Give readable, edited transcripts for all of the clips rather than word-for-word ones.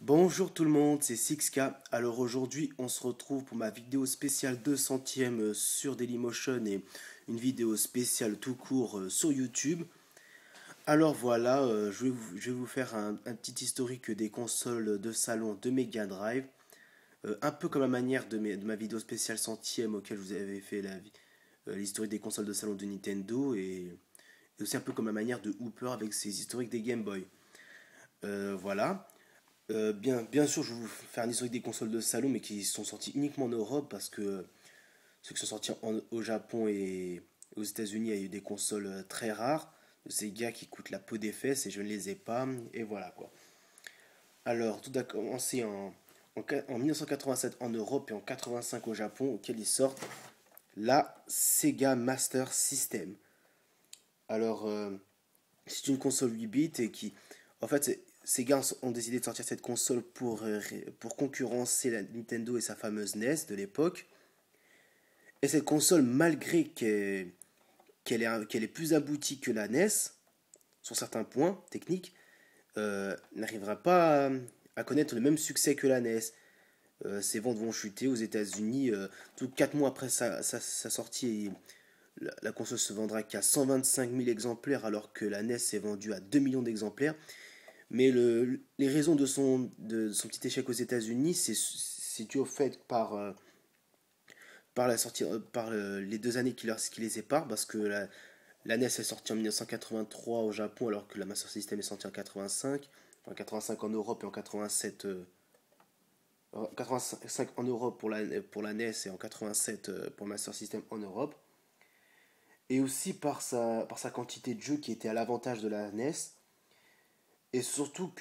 Bonjour tout le monde, c'est Sixk. Alors aujourd'hui, on se retrouve pour ma vidéo spéciale 200e sur Dailymotion et une vidéo spéciale tout court sur YouTube. Alors voilà, je vais vous faire un petit historique des consoles de salon de Mega Drive. Un peu comme la manière de ma vidéo spéciale centième auquel je vous avais fait l'historique des consoles de salon de Nintendo et aussi un peu comme la manière de Hooper avec ses historiques des Game Boy. Voilà. Bien sûr, je vais vous faire un historique des consoles de salon, mais qui sont sorties uniquement en Europe parce que ceux qui sont sortis au Japon et aux États-Unis, il y a eu des consoles très rares de Sega qui coûtent la peau des fesses et je ne les ai pas. Et voilà quoi. Alors, tout a commencé en 1987 en Europe et en 85 au Japon, auquel ils sortent la Sega Master System. Alors, c'est une console 8 bits et qui, en fait, ces gars ont décidé de sortir cette console pour concurrencer la Nintendo et sa fameuse NES de l'époque. Et cette console, malgré qu'elle est plus aboutie que la NES, sur certains points techniques, n'arrivera pas à connaître le même succès que la NES. Ses ventes vont chuter aux États-Unis. Tout 4 mois après sa sortie, la console se vendra qu'à 125 000 exemplaires, alors que la NES est vendue à 2 millions d'exemplaires. Mais les raisons de son petit échec aux États-Unis, c'est dû au fait par la sortie, les 2 années qui les séparent, parce que la NES est sortie en 1983 au Japon, alors que la Master System est sortie en 85, en 85 en Europe et en 87, 85 en Europe pour la NES et en 87 pour le Master System en Europe. Et aussi par sa quantité de jeux qui était à l'avantage de la NES, et surtout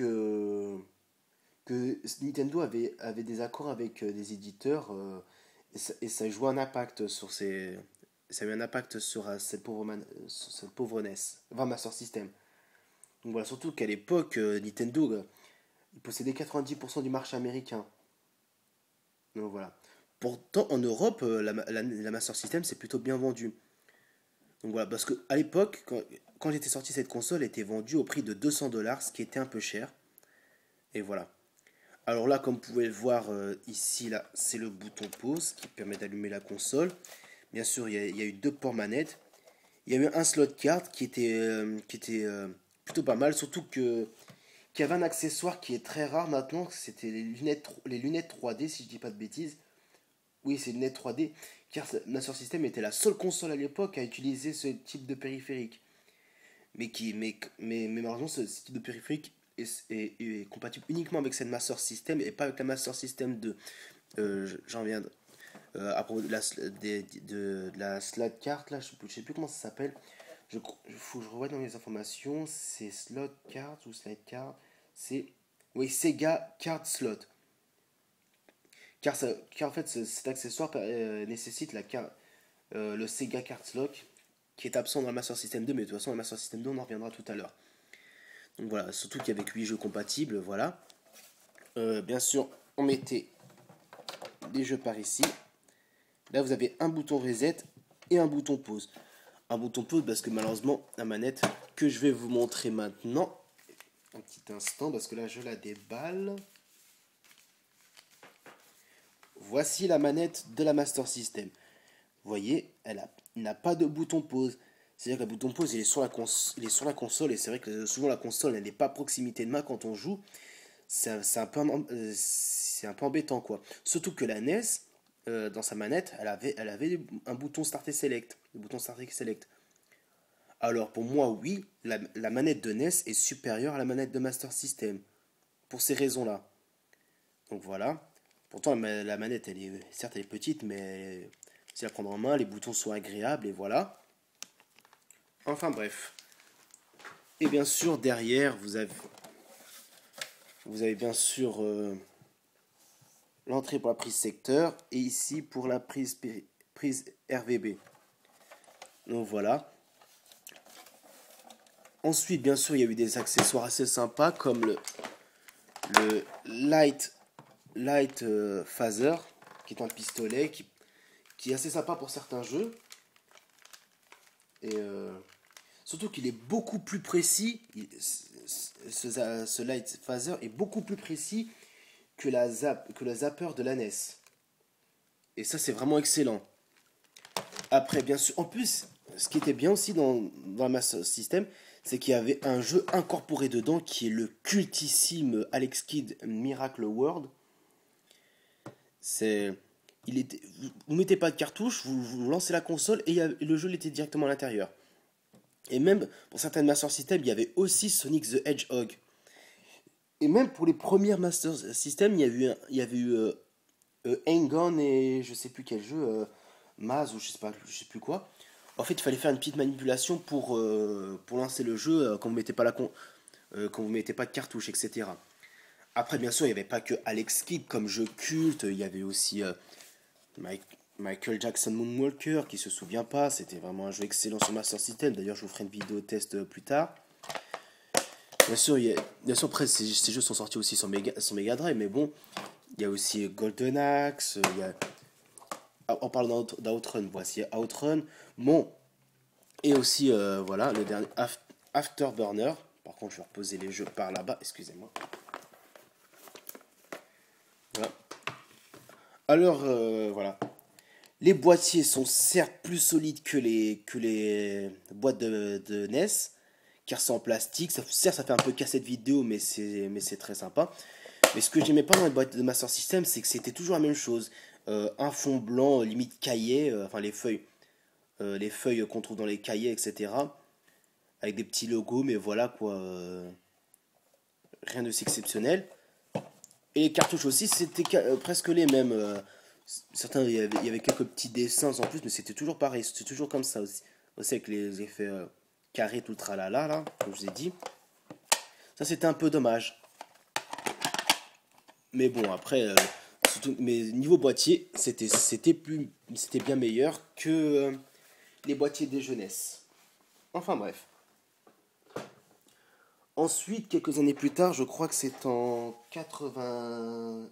que Nintendo avait des accords avec des éditeurs et ça a joué un impact ça a eu un impact sur cette pauvre NES, enfin Master System. Donc voilà, surtout qu'à l'époque, Nintendo il possédait 90% du marché américain. Donc voilà. Pourtant, en Europe, la Master System s'est plutôt bien vendue. Donc voilà, parce qu'à l'époque, quand j'étais sorti cette console, elle était vendue au prix de 200 $, ce qui était un peu cher. Et voilà. Alors là, comme vous pouvez le voir ici, là, c'est le bouton pause qui permet d'allumer la console. Bien sûr, il y a eu deux ports manettes. Il y a eu un slot card qui était plutôt pas mal, surtout qu'il y avait un accessoire qui est très rare maintenant, c'était les lunettes 3D, si je dis pas de bêtises. Oui, c'est les lunettes 3D, car Master System était la seule console à l'époque à utiliser ce type de périphérique. Mais malheureusement, ce type de périphérique est compatible uniquement avec cette Master System et pas avec la Master System 2. J'en viens à propos de la slot card, là, je sais plus comment ça s'appelle. Faut que je revoie dans les informations. C'est slot card ou slide card. C'est. Oui, Sega Card Slot. Car en fait, cet accessoire nécessite le Sega Card Slot qui est absent dans le Master System 2, mais de toute façon, le Master System 2, on en reviendra tout à l'heure. Donc voilà, surtout qu'avec 8 jeux compatibles, voilà. Bien sûr, on mettait des jeux par ici. Là, vous avez un bouton reset et un bouton pause. Un bouton pause parce que malheureusement, la manette que je vais vous montrer maintenant, un petit instant, parce que là, je la déballe. Voici la manette de la Master System. Vous voyez, elle n'a pas de bouton pause. C'est-à-dire que le bouton pause, il est sur la console, et c'est vrai que souvent la console, elle n'est pas à proximité de main quand on joue. C'est un peu embêtant, quoi. Surtout que la NES, dans sa manette, elle avait un bouton Start et Select. Le bouton Start et Select. Alors pour moi, oui, la manette de NES est supérieure à la manette de Master System. Pour ces raisons-là. Donc voilà. Pourtant, la manette, certes, elle est petite, mais si la prendre en main, les boutons sont agréables, et voilà. Enfin bref. Et bien sûr, derrière, vous avez bien sûr l'entrée pour la prise secteur, et ici pour la prise RVB. Donc voilà. Ensuite, bien sûr, il y a eu des accessoires assez sympas comme le Light Phaser, qui est un pistolet qui est assez sympa pour certains jeux. Et surtout qu'il est beaucoup plus précis. Ce Light Phaser est beaucoup plus précis que le zapper de la NES. Et ça, c'est vraiment excellent. Après, bien sûr, en plus, ce qui était bien aussi dans le Master System, c'est qu'il y avait un jeu incorporé dedans qui est le cultissime Alex Kidd Miracle World. C'est, vous mettez pas de cartouche, vous lancez la console et le jeu il était directement à l'intérieur. Et même pour certaines Master System, il y avait aussi Sonic the Hedgehog. Et même pour les premières Master System, Hang-On et je sais plus quel jeu, Maz ou je sais plus quoi. En fait, il fallait faire une petite manipulation pour lancer le jeu quand vous mettez pas de cartouche, etc. Après, bien sûr, il n'y avait pas que Alex Kidd comme jeu culte, il y avait aussi Michael Jackson Moonwalker, qui se souvient pas, c'était vraiment un jeu excellent sur Master System. D'ailleurs, je vous ferai une vidéo test plus tard. Bien sûr après, ces jeux sont sortis aussi sur Mega Drive, mais bon, il y a aussi Golden Axe, en parlant d'Outrun, voici Outrun, bon, et aussi, voilà, le dernier Afterburner. Par contre, je vais reposer les jeux par là-bas, excusez-moi. Voilà. Alors, voilà. Les boîtiers sont certes plus solides que les boîtes de NES, car c'est en plastique. Certes, ça fait un peu cassette vidéo, mais c'est très sympa. Mais ce que j'aimais pas dans les boîtes de Master System, c'est que c'était toujours la même chose. Un fond blanc, limite cahier, enfin les feuilles qu'on trouve dans les cahiers, etc. Avec des petits logos, mais voilà quoi. Rien de si exceptionnel. Et les cartouches aussi, c'était presque les mêmes. Certains, il y avait quelques petits dessins en plus, mais c'était toujours pareil. C'était toujours comme ça aussi. Aussi avec les effets carrés, tout le tralala, là, comme je vous ai dit. Ça, c'était un peu dommage. Mais bon, après, mais niveau boîtier, c'était bien meilleur que les boîtiers des jeunesses. Enfin bref. Ensuite, quelques années plus tard, je crois que c'est en 90,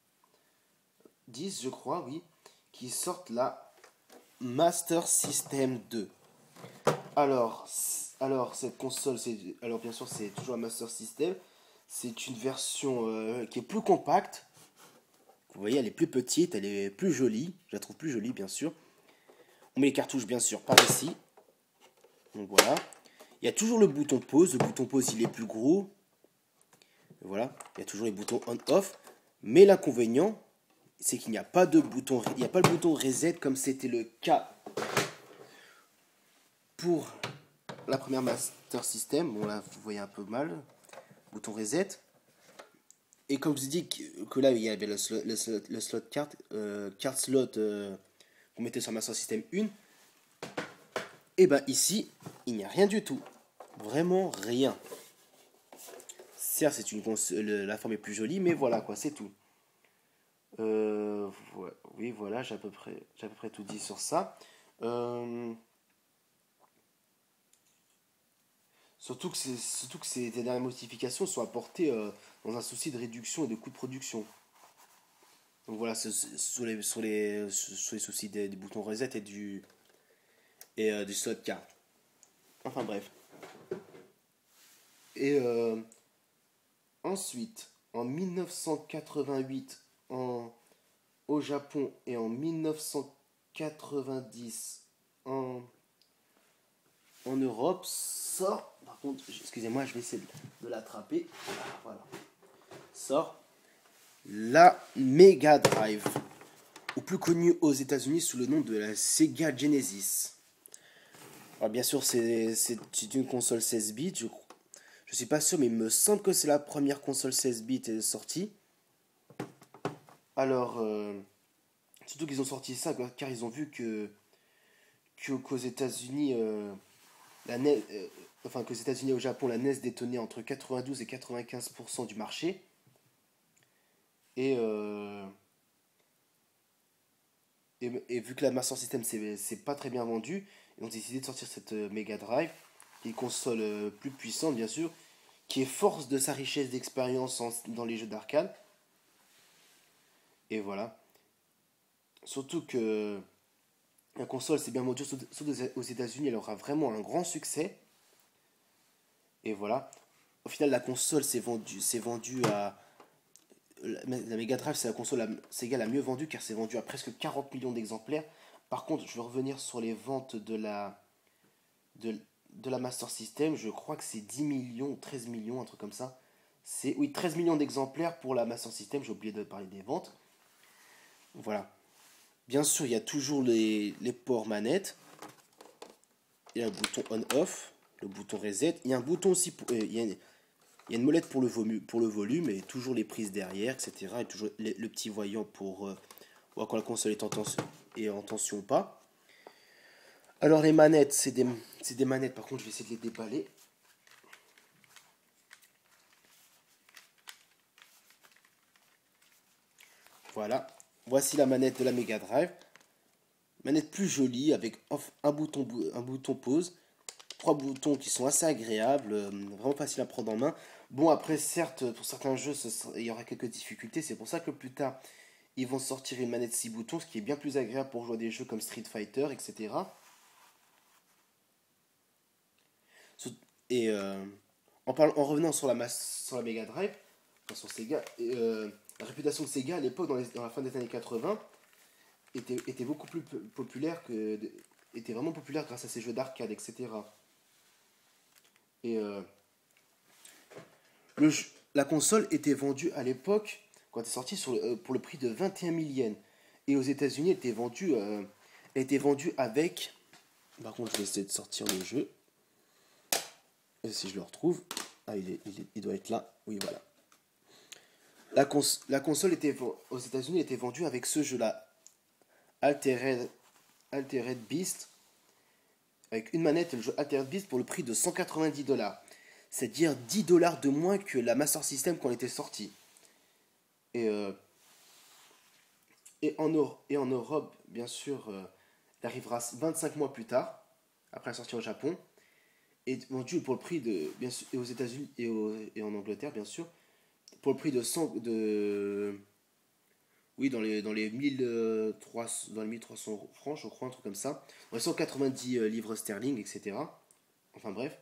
je crois, oui, qui sortent la Master System 2. Alors, cette console, alors bien sûr, c'est toujours un Master System. C'est une version qui est plus compacte. Vous voyez, elle est plus petite, elle est plus jolie. Je la trouve plus jolie, bien sûr. On met les cartouches, bien sûr, par ici. Donc voilà. Il y a toujours le bouton pause. Le bouton pause, il est plus gros. Voilà. Il y a toujours les boutons on-off. Mais l'inconvénient, c'est qu'il n'y a pas de bouton, il n'y a pas le bouton reset comme c'était le cas pour la première Master System. Bon là, vous voyez un peu mal. Bouton reset. Et comme je vous dis que là, il y avait le slot carte slot qu'on mettait sur Master System 1. Et ben ici, il n'y a rien du tout. Vraiment rien. Certes, c'est une console, la forme est plus jolie, mais voilà quoi, c'est tout. Oui, voilà, j'ai à peu près tout dit sur ça. Surtout que ces dernières modifications sont apportées dans un souci de réduction et de coût de production. Donc voilà, sur les soucis des boutons reset et du slot carte. Enfin bref. Et ensuite, en 1988, au Japon et en 1990 en Europe, sort. Par contre, excusez-moi, je vais essayer de l'attraper. Voilà. Sort la Mega Drive, ou plus connue aux États-Unis sous le nom de la Sega Genesis. Alors, bien sûr, c'est une console 16 bits. Je suis pas sûr, mais il me semble que c'est la première console 16 bits sortie. Alors, surtout qu'ils ont sorti ça car ils ont vu qu'aux États-Unis, la NES, qu'aux États-Unis et au Japon, la NES détenait entre 92 et 95% du marché. Et, et vu que la Master System c'est pas très bien vendu, ils ont décidé de sortir cette Mega Drive, qui est une console plus puissante bien sûr, qui est force de sa richesse d'expérience dans les jeux d'arcade. Et voilà. Surtout que la console c'est bien vendu, surtout aux États-Unis, elle aura vraiment un grand succès. Et voilà. Au final, la console s'est vendue à la Mega Drive, c'est la console Sega la mieux vendue car c'est vendu à presque 40 millions d'exemplaires. Par contre, je vais revenir sur les ventes de, de la Master System. Je crois que c'est 10 millions, 13 millions, un truc comme ça. Oui, 13 millions d'exemplaires pour la Master System. J'ai oublié de parler des ventes. Voilà. Bien sûr, il y a toujours les ports manettes. Il y a le bouton on-off, le bouton reset. Il y a un bouton aussi il y a une molette pour le volume et toujours les prises derrière, etc. Et toujours le petit voyant pour voir quand la console est en tension ou pas. Alors les manettes, c'est des manettes, par contre je vais essayer de les déballer. Voilà, voici la manette de la Mega Drive. Manette plus jolie avec un bouton pause, trois boutons qui sont assez agréables, vraiment facile à prendre en main. Bon après certes pour certains jeux il y aura quelques difficultés, c'est pour ça que plus tard ils vont sortir une manette 6 boutons, ce qui est bien plus agréable pour jouer à des jeux comme Street Fighter, etc. Et en revenant sur sur la Mega Drive, enfin sur Sega, la réputation de Sega à l'époque, dans la fin des années 80, était beaucoup plus populaire était vraiment populaire grâce à ses jeux d'arcade, etc. Et la console était vendue à l'époque, quand elle est sortie, pour le prix de 21 000 yens. Et aux États-Unis, elle était vendue avec. Par contre, je vais essayer de sortir le jeu. Et si je le retrouve. Ah, il doit être là. Oui, voilà. La console aux États-Unis était vendue avec ce jeu-là. Altered Beast. Avec une manette et le jeu Altered Beast pour le prix de 190 $. C'est-à-dire 10 $ de moins que la Master System quand elle était sortie. Et, euh, et en Europe, bien sûr, elle arrivera 25 mois plus tard, après la sortie au Japon, et vendue pour le prix de, bien sûr, et aux États-Unis et en Angleterre, bien sûr, pour le prix de 100, oui, dans les 1300 francs, je crois, un truc comme ça, dans les 190 livres sterling, etc. Enfin bref.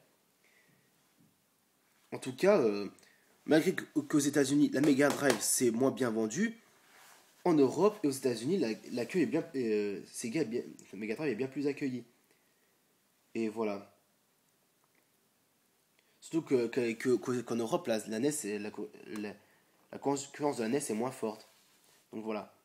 En tout cas, malgré qu'aux États-Unis, la Mega Drive c'est moins bien vendu, en Europe et aux États-Unis, l'accueil est bien. Sega est bien, la Mega Drive est bien plus accueillie. Et voilà. Surtout qu'en Europe, la NES, la concurrence de la NES est moins forte. Donc voilà.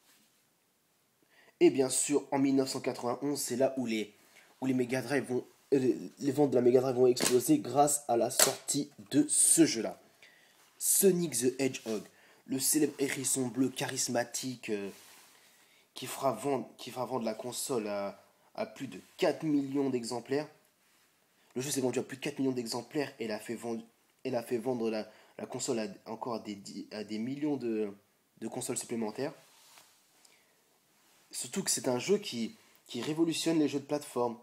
Et bien sûr, en 1991, c'est là où les ventes de la Mega Drive vont exploser grâce à la sortie de ce jeu-là. Sonic the Hedgehog, le célèbre hérisson bleu charismatique qui fera vendre la console à plus de 4 millions d'exemplaires. Le jeu s'est vendu à plus de 4 millions d'exemplaires et elle a fait vendre la console encore à des millions de consoles supplémentaires. Surtout que c'est un jeu qui révolutionne les jeux de plateforme.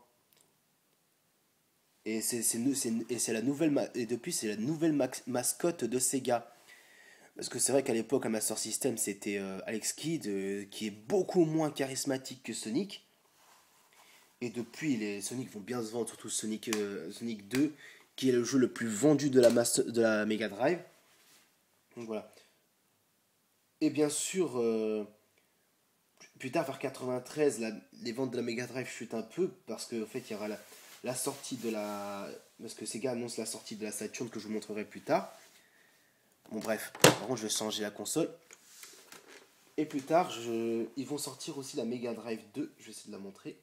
Et c'est la et depuis c'est la nouvelle mascotte de Sega. Parce que c'est vrai qu'à l'époque, un Master System, c'était Alex Kidd, qui est beaucoup moins charismatique que Sonic. Et depuis, les Sonic vont bien se vendre, surtout Sonic 2, qui est le jeu le plus vendu de la Mega Drive. Donc voilà. Et bien sûr, plus tard, vers 93, les ventes de la Mega Drive chutent un peu, parce qu'en fait, il y aura la sortie de la. Parce que Sega annonce la sortie de la Saturn que je vous montrerai plus tard. Bon, bref, par contre, je vais changer la console. Et plus tard, ils vont sortir aussi la Mega Drive 2. Je vais essayer de la montrer.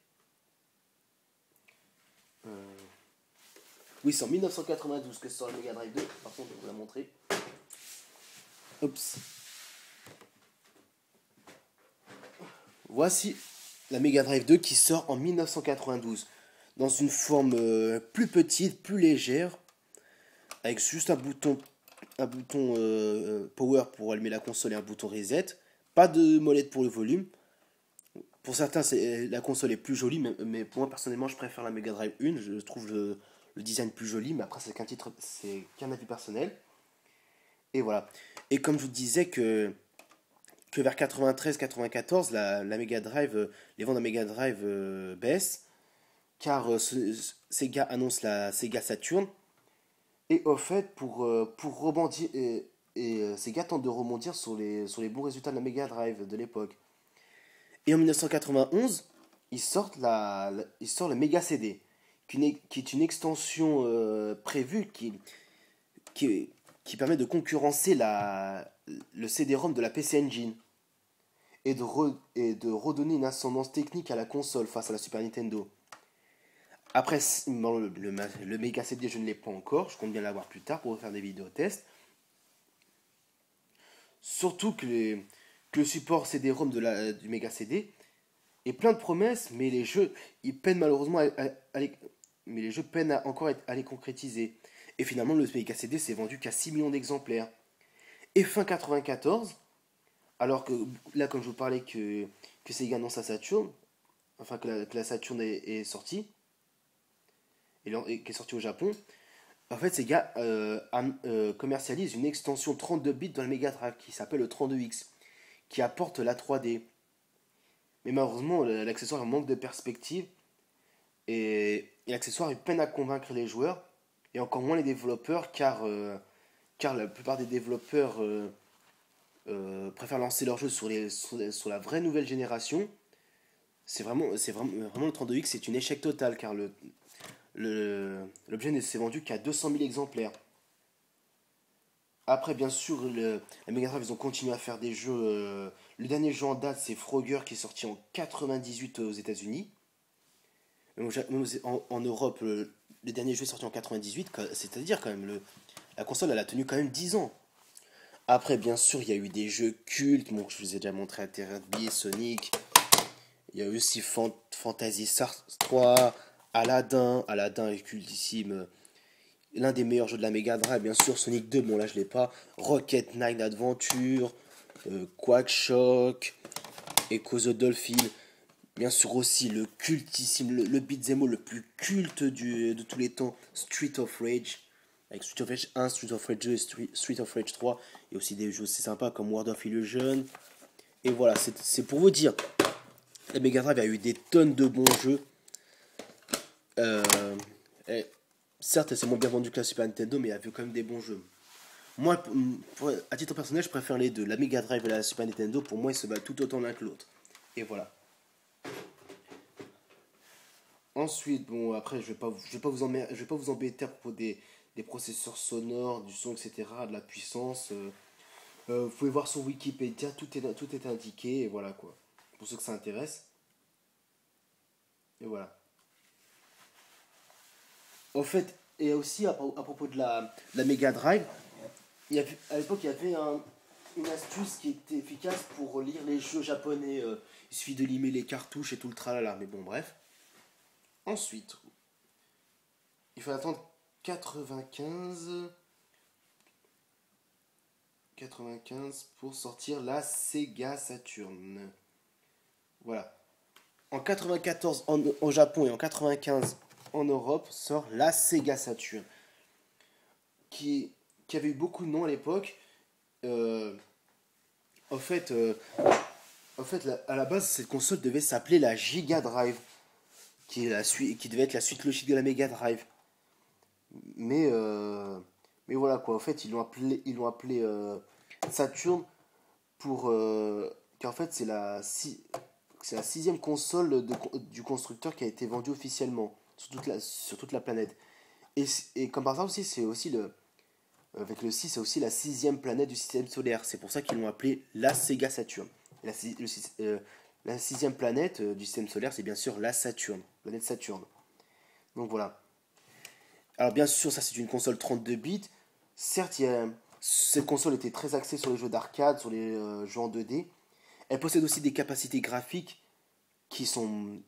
Oui, c'est en 1992 que sort la Mega Drive 2. Par contre, je vais vous la montrer. Oups. Voici la Mega Drive 2 qui sort en 1992. Dans une forme plus petite, plus légère. Avec juste un bouton power pour allumer la console et un bouton reset. Pas de molette pour le volume. Pour certains, la console est plus jolie, mais pour moi personnellement, je préfère la Mega Drive 1. Je trouve le design plus joli, mais après, c'est qu'un avis personnel. Et voilà. Et comme je vous disais que vers 93-94, la Mega Drive, les ventes de la Mega Drive baissent, car Sega annonce la Sega Saturn. Et au fait, pour rebondir Sega tente de rebondir sur les bons résultats de la Mega Drive de l'époque. Et en 1991, ils sortent le Mega CD, qui est une extension prévue qui, qui permet de concurrencer le CD-ROM de la PC Engine et de redonner une ascendance technique à la console face à la Super Nintendo. Après, bon, le Mega CD, je ne l'ai pas encore, je compte bien l'avoir plus tard pour faire des vidéos tests. Surtout que le support CD-ROM du Mega CD est plein de promesses, mais les jeux, ils peinent malheureusement mais les jeux peinent encore à les concrétiser. Et finalement, le Mega CD s'est vendu qu'à 6 millions d'exemplaires. Et fin 94, alors que là, comme je vous parlais que Sega annonce sa Saturn, enfin que la Saturn est sortie, et qui est sortie au Japon, en fait, Sega commercialise une extension 32 bits dans le Mega Drive qui s'appelle le 32X, qui apporte la 3D. Mais malheureusement, l'accessoire manque de perspective et l'accessoire peine à convaincre les joueurs et encore moins les développeurs car la plupart des développeurs préfèrent lancer leurs jeux sur la vraie nouvelle génération. Vraiment le 32X, c'est un échec total car l'objet s'est vendu qu'à 200 000 exemplaires. Après, bien sûr, la Mega Drive, ils ont continué à faire des jeux. Le dernier jeu en date, c'est Frogger qui est sorti en 98 aux États-Unis. Même en Europe, le dernier jeu est sorti en 98, c'est-à-dire quand même, la console, elle a tenu quand même 10 ans. Après, bien sûr, il y a eu des jeux cultes, bon, que je vous ai déjà montré à Terra-Beast, Sonic. Il y a eu aussi Fantasy Stars 3, Aladdin est cultissime. L'un des meilleurs jeux de la Mega Drive, bien sûr, Sonic 2, bon là je l'ai pas. Rocket Knight Adventure, Quackshot, Echo the Dolphin. Bien sûr aussi le cultissime, le beat'em all le plus culte de tous les temps, Street of Rage. Avec Street of Rage 1, Street of Rage 2 et Street of Rage 3. Et aussi des jeux assez sympas comme World of Illusion. Et voilà, c'est pour vous dire, la Mega Drive a eu des tonnes de bons jeux. Certes, elle s'est moins bien vendue que la Super Nintendo, mais elle a vu quand même des bons jeux. Moi, à titre personnel, je préfère les deux. La Mega Drive et la Super Nintendo, pour moi, ils se battent tout autant l'un que l'autre. Et voilà. Ensuite, bon, après, je vais pas vous embêter à propos des processeurs sonores, du son, etc., de la puissance. Vous pouvez voir sur Wikipédia, tout est indiqué, et voilà quoi. Pour ceux que ça intéresse. Et voilà. En fait, et aussi à propos de la Mega Drive, à l'époque, il y avait une astuce qui était efficace pour lire les jeux japonais. Il suffit de limer les cartouches et tout le tralala. Mais bon, bref. Ensuite, il faut attendre 95 pour sortir la Sega Saturn. Voilà. En 94 au Japon et en 95 en Europe sort la Sega Saturn. Qui avait eu beaucoup de noms à l'époque. Euh, en fait, euh, à la base, cette console devait s'appeler la Giga Drive, qui devait être la suite logique de la Mega Drive. Mais, euh, mais voilà quoi, en fait, ils l'ont appelé Saturn car en fait, c'est la sixième console du constructeur qui a été vendue officiellement sur toute la planète. Et comme par exemple aussi, avec le 6, c'est aussi la sixième planète du système solaire. C'est pour ça qu'ils l'ont appelé la Sega Saturn. La sixième planète du système solaire, c'est bien sûr la Saturne, planète Saturne. Donc voilà. Alors bien sûr, ça c'est une console 32 bits. Certes, cette console était très axée sur les jeux d'arcade, sur les jeux en 2D. Elle possède aussi des capacités graphiques qui sont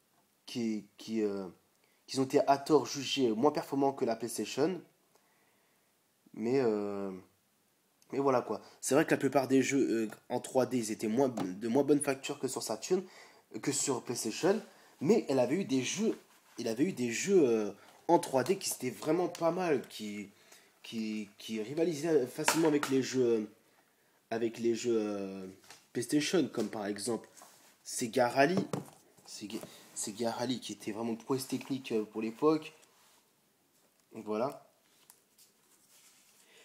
qui ont été à tort jugées moins performantes que la PlayStation. Mais mais voilà quoi. C'est vrai que la plupart des jeux en 3D ils étaient de moins bonne facture que sur Saturn, que sur PlayStation. Mais il avait eu des jeux en 3D qui étaient vraiment pas mal, qui rivalisaient facilement avec les jeux PlayStation, comme par exemple Sega Rally. Sega, Sega Rally qui était vraiment une prouesse technique pour l'époque. Donc voilà.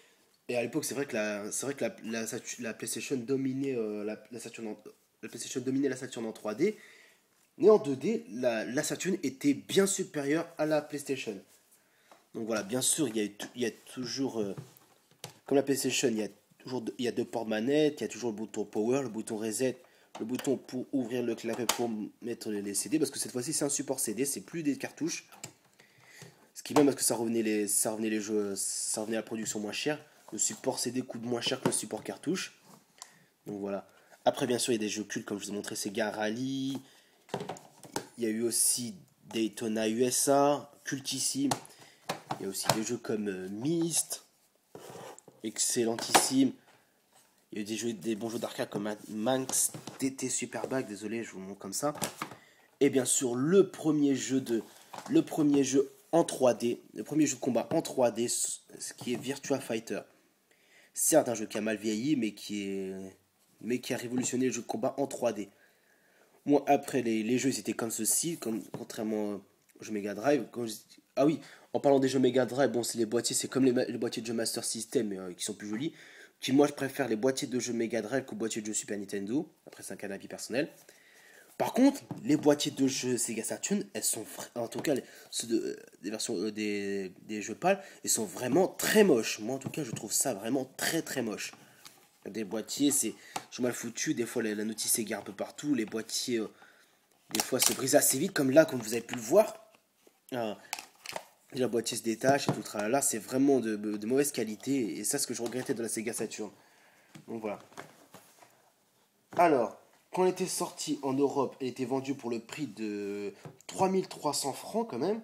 Et à l'époque, c'est vrai que la PlayStation dominait la Saturn la PlayStation dominait la Saturn en 3D. Mais en 2D, la Saturn était bien supérieure à la PlayStation. Donc voilà, bien sûr, il y a toujours, comme la PlayStation, il y a deux ports de manette, il y a toujours le bouton Power, le bouton Reset, le bouton pour ouvrir le clapet pour mettre les CD, parce que cette fois-ci c'est un support CD, c'est plus des cartouches. Ce qui est bien parce que ça revenait les jeux, ça revenait à la production moins chère. Le support CD coûte moins cher que le support cartouche. Donc voilà. Après, bien sûr, il y a des jeux cultes, comme je vous ai montré, Sega Rally. Il y a eu aussi Daytona USA, cultissime. Il y a aussi des jeux comme Myst, excellentissime. Il y a eu des bons jeux d'arcade comme Manx TT Superbag, désolé, je vous montre comme ça. Et bien sûr, le premier jeu en 3D, le premier jeu de combat en 3D, ce qui est Virtua Fighter. Certes, un jeu qui a mal vieilli, mais qui a révolutionné le jeu de combat en 3D. Moi, après, les jeux, ils étaient comme ceci, contrairement aux jeux Mega Drive. Ah oui, en parlant des jeux Mega Drive, bon, c'est les boîtiers, c'est comme les boîtiers de jeux Master System, mais qui sont plus jolis. Puis moi, je préfère les boîtiers de jeux Mega Drive qu'aux boîtiers de jeux Super Nintendo. Après, c'est un cas d'avis personnel. Par contre, les boîtiers de jeux Sega Saturn, elles sont, en tout cas, ceux des versions des jeux PAL, ils sont vraiment très moches. Moi, en tout cas, je trouve ça vraiment très très moche. Des boîtiers, c'est mal foutu. Des fois, la notice s'égare un peu partout. Les boîtiers, des fois, se brisent assez vite, comme là, comme vous avez pu le voir. Euh, la boîtier se détache et tout le tralala. C'est vraiment de mauvaise qualité. Et ça, c'est ce que je regrettais de la Sega Saturn. Donc voilà. Alors, quand elle était sortie en Europe, elle était vendue pour le prix de 3300 francs quand même.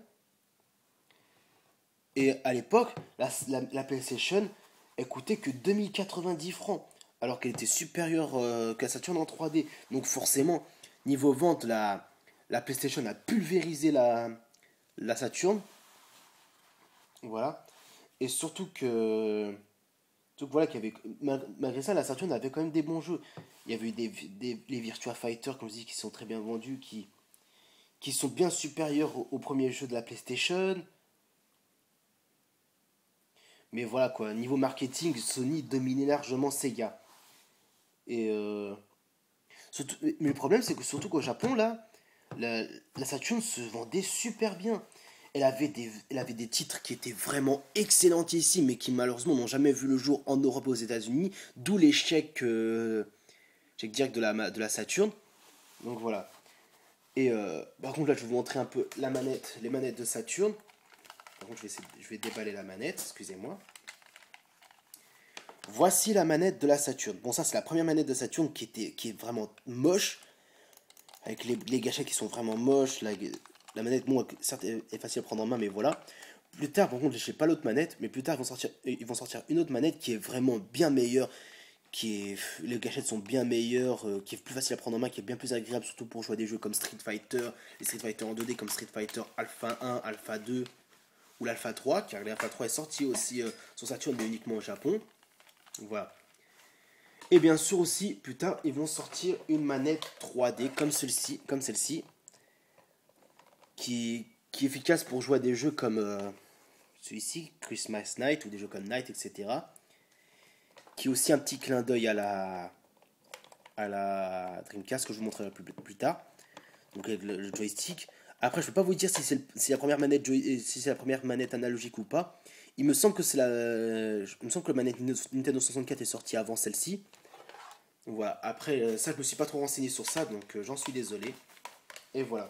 Et à l'époque, la PlayStation, elle coûtait que 2090 francs. Alors qu'elle était supérieure qu'à Saturn en 3D. Donc forcément, niveau vente, la PlayStation a pulvérisé la Saturn. Voilà. Et surtout que... Donc voilà, qu'il y avait, malgré ça, la Saturn avait quand même des bons jeux. Il y avait eu les Virtua Fighter, comme je dis, qui sont très bien vendus, qui sont bien supérieurs au premier jeu de la PlayStation. Mais voilà quoi, niveau marketing, Sony dominait largement Sega. Et mais le problème, c'est que surtout qu'au Japon, là, la Saturn se vendait super bien. Elle avait des titres qui étaient vraiment excellentissimes, mais qui malheureusement n'ont jamais vu le jour en Europe et aux États-Unis. D'où l'échec direct de la Saturn. Donc voilà. Et par contre, là, je vais vous montrer un peu les manettes de Saturn. Par contre, je vais déballer la manette, excusez-moi. Voici la manette de la Saturn. Bon, ça, c'est la première manette de Saturn qui est vraiment moche. Avec les gâchettes qui sont vraiment moches. La manette, bon, certes, est facile à prendre en main, mais voilà. Plus tard, par contre, je sais pas l'autre manette, mais plus tard, ils vont sortir une autre manette qui est vraiment bien meilleure. Les gâchettes sont bien meilleures, qui est plus facile à prendre en main, qui est bien plus agréable, surtout pour jouer à des jeux comme Street Fighter, les Street Fighter en 2D comme Street Fighter Alpha 1, Alpha 2 ou l'Alpha 3, car l'Alpha 3 est sorti aussi sur Saturn, mais uniquement au Japon. Voilà. Et bien sûr aussi, plus tard, ils vont sortir une manette 3D comme celle-ci, qui est efficace pour jouer à des jeux comme celui-ci, Christmas Night, ou des jeux comme Night, etc. Qui est aussi un petit clin d'œil à la Dreamcast que je vous montrerai plus tard. Donc avec le joystick. Après, je ne peux pas vous dire si c'est la première manette si c'est la première manette analogique ou pas. Il me semble que il me semble que la manette Nintendo 64 est sortie avant celle-ci. Voilà. Après, ça, je me suis pas trop renseigné sur ça, donc j'en suis désolé. Et voilà.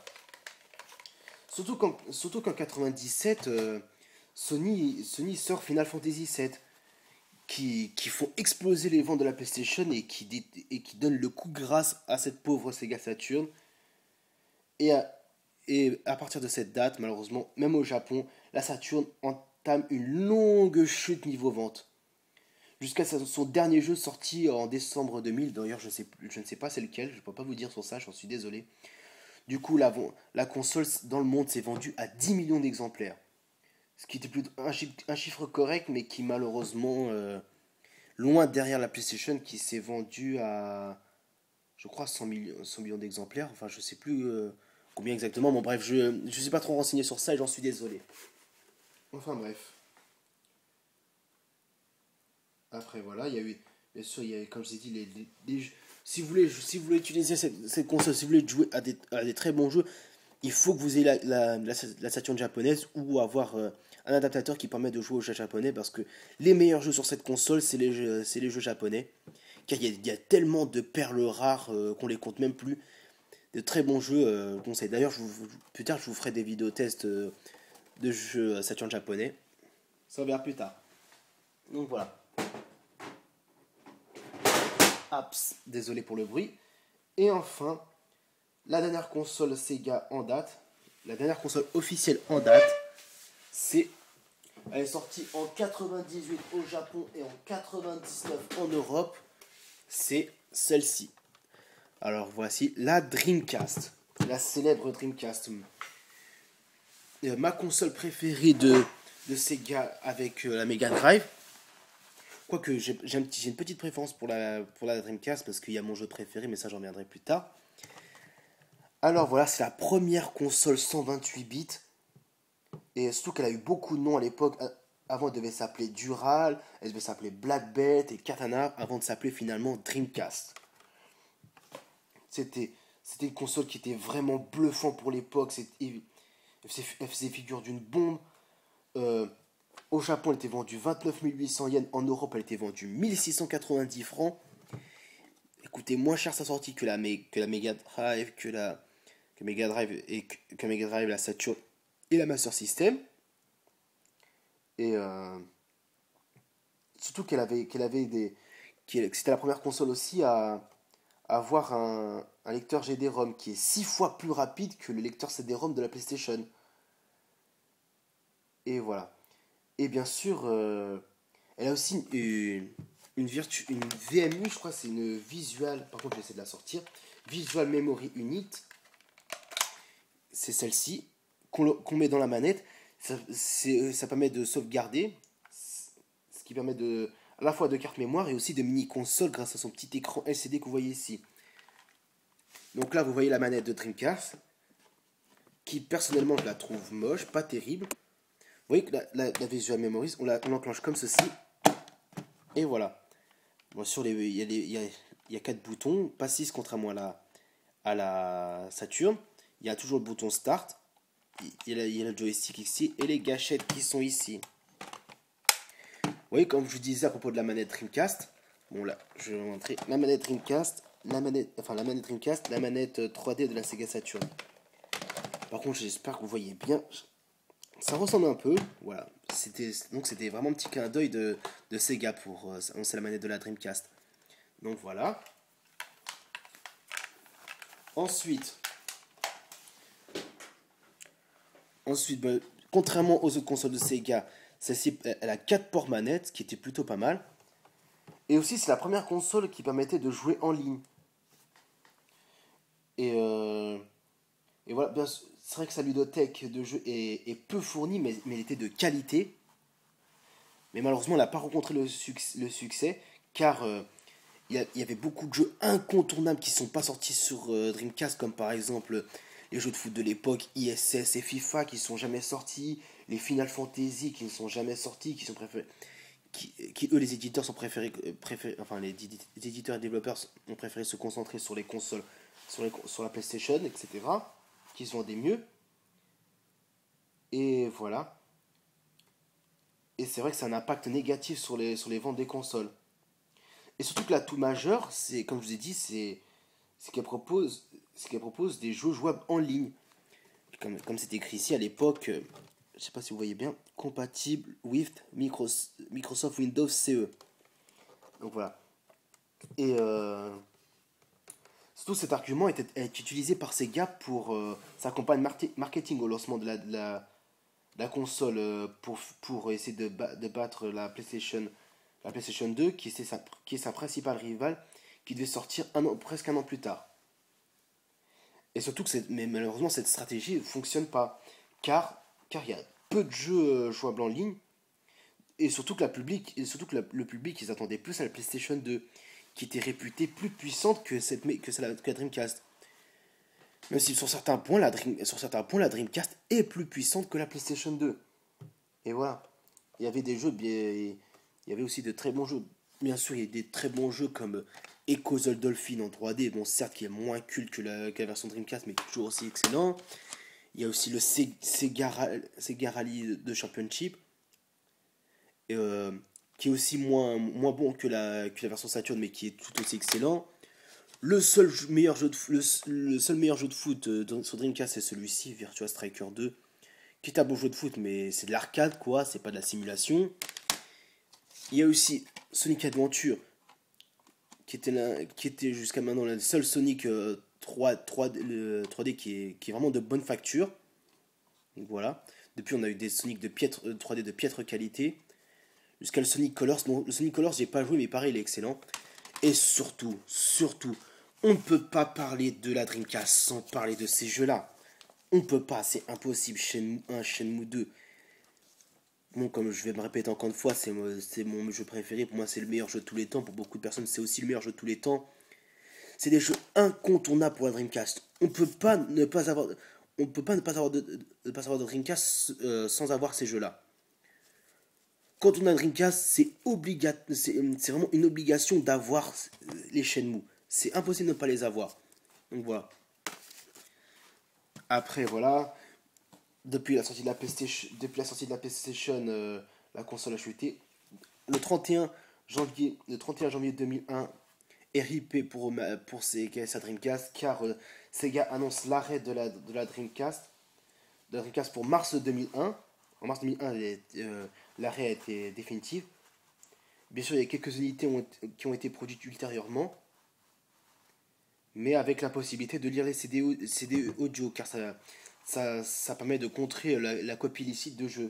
Surtout qu'en 97, Sony sort Final Fantasy VII, qui font exploser les ventes de la PlayStation et qui donnent le coup grâce à cette pauvre Sega Saturn. Et à partir de cette date, malheureusement, même au Japon, la Saturn entame une longue chute niveau vente. Jusqu'à son dernier jeu sorti en décembre 2000. D'ailleurs, je ne sais pas c'est lequel, je ne peux pas vous dire sur ça, j'en suis désolé. Du coup, la console dans le monde s'est vendue à 10 millions d'exemplaires. Ce qui était plutôt un chiffre correct, mais qui malheureusement, loin derrière la PlayStation, qui s'est vendue à, je crois, 100 millions d'exemplaires. Enfin, je sais plus combien exactement. Bon, bref, je ne suis pas trop renseigné sur ça et j'en suis désolé. Enfin, bref. Après, voilà, il y a eu, bien sûr, il y a, comme je vous ai dit, si vous voulez utiliser cette console, si vous voulez jouer à des très bons jeux, il faut que vous ayez la Saturn japonaise ou avoir un adaptateur qui permet de jouer aux jeux japonais parce que les meilleurs jeux sur cette console, c'est les jeux japonais. Car il y a tellement de perles rares qu'on les compte même plus. De très bons jeux, conseil. D'ailleurs, plus tard, je vous ferai des vidéos tests de jeux Saturn japonais. Ça on verra plus tard. Donc voilà. Apps, désolé pour le bruit. Et enfin, la dernière console Sega en date, la dernière console officielle en date, elle est sortie en 98 au Japon et en 99 en Europe. C'est celle-ci. Alors voici la Dreamcast, la célèbre Dreamcast. Ma console préférée de Sega avec la Mega Drive. Quoique j'ai une petite préférence pour la Dreamcast parce qu'il y a mon jeu préféré, mais ça j'en reviendrai plus tard. Alors voilà, c'est la première console 128 bits. Et surtout qu'elle a eu beaucoup de noms à l'époque. Avant, elle devait s'appeler Dural, elle devait s'appeler Black Belt et Katana, avant de s'appeler finalement Dreamcast. C'était, c'était une console qui était vraiment bluffant pour l'époque. Elle faisait figure d'une bombe. Euh, Au Japon, elle était vendue 29 800 yens. En Europe, elle était vendue 1690 francs. Elle coûtait moins cher sa sortie que la Mega Drive, que Mega Drive que Mega Drive, la Saturn et la Master System. Et surtout c'était la première console aussi à avoir un lecteur GD-ROM qui est 6 fois plus rapide que le lecteur CD-ROM de la PlayStation. Et voilà. Et bien sûr, elle a aussi une VMU, je crois, c'est une Visual. Par contre, je vais essayer de la sortir. Visual Memory Unit. C'est celle-ci qu'on met dans la manette. Ça permet de sauvegarder, ce qui permet à la fois de carte mémoire et aussi de mini-console grâce à son petit écran LCD que vous voyez ici. Donc là, vous voyez la manette de Dreamcast, qui personnellement, je la trouve moche, pas terrible. Vous voyez que la Visual Memories, on l'enclenche comme ceci. Et voilà. Bon, il y a 4 boutons, pas 6 contrairement à la Saturn. Il y a toujours le bouton Start. Il y a le joystick ici et les gâchettes qui sont ici. Vous voyez, comme je vous disais à propos de la manette Dreamcast. Bon là, je vais vous montrer la manette Dreamcast, la manette 3D de la Sega Saturn. Par contre, j'espère que vous voyez bien. Ça ressemble un peu, voilà. C'était vraiment un petit clin d'œil de Sega pour annoncer la manette de la Dreamcast. Donc voilà. Ensuite, contrairement aux autres consoles de Sega, celle-ci, elle a 4 ports manettes, ce qui était plutôt pas mal. Et aussi, c'est la première console qui permettait de jouer en ligne. Et voilà, c'est vrai que sa ludothèque de jeu est peu fournie, mais elle était de qualité. Mais malheureusement, elle n'a pas rencontré le succès, car il y avait beaucoup de jeux incontournables qui ne sont pas sortis sur Dreamcast, comme par exemple les jeux de foot de l'époque, ISS et FIFA, qui ne sont jamais sortis, les Final Fantasy qui ne sont jamais sortis, qui sont préférés, qui eux, les éditeurs sont enfin les éditeurs et développeurs ont préféré se concentrer sur les consoles, sur la PlayStation, etc., qui se vendaient mieux. Et voilà. Et c'est vrai que c'est un impact négatif sur les ventes des consoles. Et surtout que l'atout majeur, c'est, comme je vous ai dit, c'est qu'elle propose des jeux jouables en ligne. Comme c'est écrit ici à l'époque, je ne sais pas si vous voyez bien, compatible with Microsoft Windows CE. Donc voilà. Et surtout cet argument est utilisé par Sega pour sa campagne marketing au lancement de la console pour essayer de battre la PlayStation 2 qui est sa principale rivale qui devait sortir presque un an plus tard. Et surtout mais malheureusement cette stratégie ne fonctionne pas car il y a peu de jeux jouables en ligne et surtout que le public ils attendaient plus à la PlayStation 2 qui était réputée plus puissante que la Dreamcast. Même si sur certains points la Dreamcast est plus puissante que la PlayStation 2. Et voilà. Il y avait des jeux bien, il y avait aussi de très bons jeux Bien sûr, il y a des très bons jeux comme Echo the Dolphin en 3D, bon certes qui est moins culte que la version Dreamcast, mais toujours aussi excellent. Il y a aussi le Sega Rally de Championship, euh, qui est aussi moins bon que la version Saturn, mais qui est tout aussi excellent. Le seul meilleur jeu de foot sur Dreamcast, c'est celui-ci, Virtua Striker 2, qui est un bon jeu de foot, mais c'est de l'arcade, quoi, c'est pas de la simulation. Il y a aussi Sonic Adventure, qui était jusqu'à maintenant le seul Sonic 3D qui est vraiment de bonne facture. Donc voilà. Depuis, on a eu des Sonic 3D de piètre qualité. Jusqu'à le Sonic Colors. Non, le Sonic Colors, j'ai pas joué, mais pareil, il est excellent. Et surtout, on ne peut pas parler de la Dreamcast sans parler de ces jeux-là. On ne peut pas, c'est impossible. Shenmue 1, Shenmue 2. Bon, comme je vais me répéter encore une fois, c'est mon jeu préféré. Pour moi, c'est le meilleur jeu de tous les temps. Pour beaucoup de personnes, c'est aussi le meilleur jeu de tous les temps. C'est des jeux incontournables pour la Dreamcast. On peut pas ne pas avoir de Dreamcast sans avoir ces jeux-là. Quand on a un Dreamcast, c'est vraiment une obligation d'avoir les Shenmue. C'est impossible de ne pas les avoir. Donc voilà. Après voilà, depuis la sortie de la PlayStation, la console a chuté. Le 31 janvier 2001, RIP pour sa Dreamcast, car Sega annonce l'arrêt de la Dreamcast pour mars 2001. En mars 2001, l'arrêt a été définitif. Bien sûr, il y a quelques unités qui ont été produites ultérieurement, mais avec la possibilité de lire les CD audio, car ça permet de contrer la copie illicite de jeux.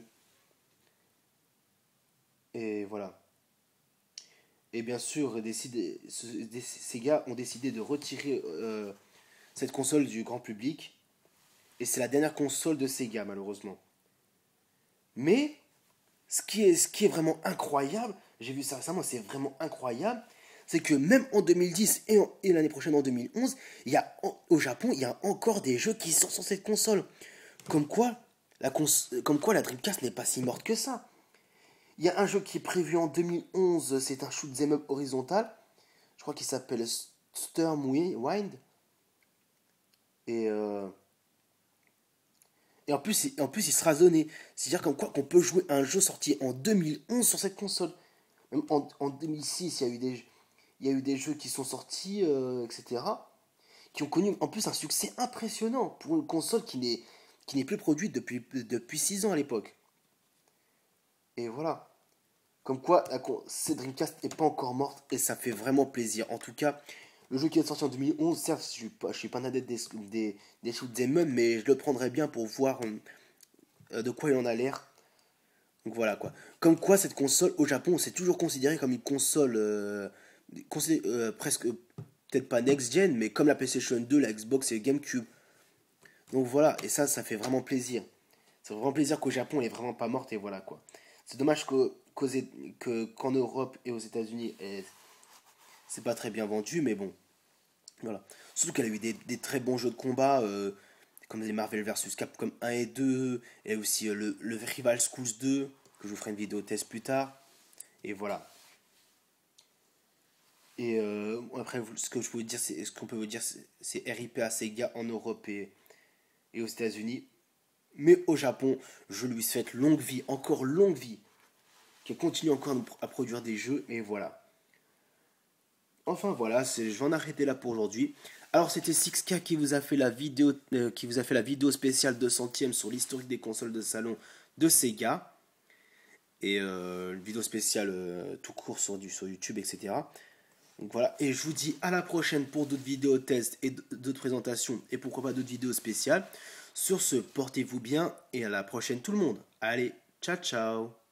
Et voilà. Et bien sûr, ces gars ont décidé de retirer cette console du grand public. Et c'est la dernière console de Sega, malheureusement. Mais, ce qui est vraiment incroyable, j'ai vu ça récemment, c'est vraiment incroyable, c'est que même en 2010 et l'année prochaine en 2011, au Japon, il y a encore des jeux qui sortent sur cette console. Comme quoi, la Dreamcast n'est pas si morte que ça. Il y a un jeu qui est prévu en 2011, c'est un shoot 'em up horizontal. Je crois qu'il s'appelle Stormwind. Et, euh, et en plus, il sera zoné. C'est-à-dire comme quoi qu'on peut jouer à un jeu sorti en 2011 sur cette console. Même en 2006, il y a eu des jeux qui sont sortis, etc. Qui ont connu en plus un succès impressionnant pour une console qui n'est plus produite depuis 6 ans à l'époque. Et voilà. Comme quoi, cette Dreamcast n'est pas encore morte et ça fait vraiment plaisir. En tout cas, le jeu qui est sorti en 2011, certes, je suis pas un adepte des shoot 'em up, mais je le prendrais bien pour voir de quoi il en a l'air. Donc voilà quoi. Comme quoi, cette console au Japon, c'est toujours considéré comme une console presque, peut-être pas next-gen, mais comme la PlayStation 2, la Xbox et le GameCube. Donc voilà, et ça fait vraiment plaisir. Ça fait vraiment plaisir qu'au Japon, elle est vraiment pas morte et voilà quoi. C'est dommage qu'en Europe et aux États-Unis, c'est pas très bien vendu, mais bon, voilà. Surtout qu'elle a eu des très bons jeux de combat, comme les Marvel vs Capcom 1 et 2, et aussi le Rival Schools 2, que je vous ferai une vidéo test plus tard. Et voilà. Et après, ce qu'on peut vous dire, c'est RIP à Sega en Europe et aux États-Unis. Mais au Japon, je lui souhaite longue vie, encore longue vie, qu'elle continue encore à produire des jeux, et voilà. Enfin voilà, je vais en arrêter là pour aujourd'hui. Alors c'était 6K qui vous a fait la vidéo spéciale 200ème sur l'historique des consoles de salon de Sega. Et une vidéo spéciale tout court sur YouTube, etc. Donc voilà, et je vous dis à la prochaine pour d'autres vidéos tests et d'autres présentations, et pourquoi pas d'autres vidéos spéciales. Sur ce, portez-vous bien, et à la prochaine tout le monde. Allez, ciao ciao.